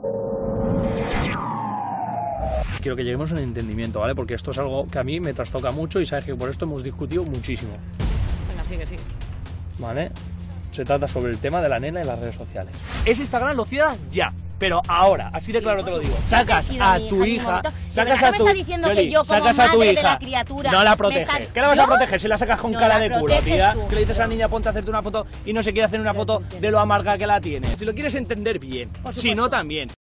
Quiero que lleguemos a un entendimiento, ¿vale? Porque esto es algo que a mí me trastoca mucho y sabes que por esto hemos discutido muchísimo. Venga, sigue. ¿Vale? Se trata sobre el tema de la nena y las redes sociales. Es Instagram, lo cierras ya. Pero ahora, así de claro te lo digo. Sacas a tu hija, sacas a tu hija, sacas a tu hija, no la proteges. ¿Qué la vas a proteger si la sacas con cara de culo, tía? Que le dices a la niña ponte a hacerte una foto y no se quiere hacer una foto de lo amarga que la tiene. Si lo quieres entender bien, si no también.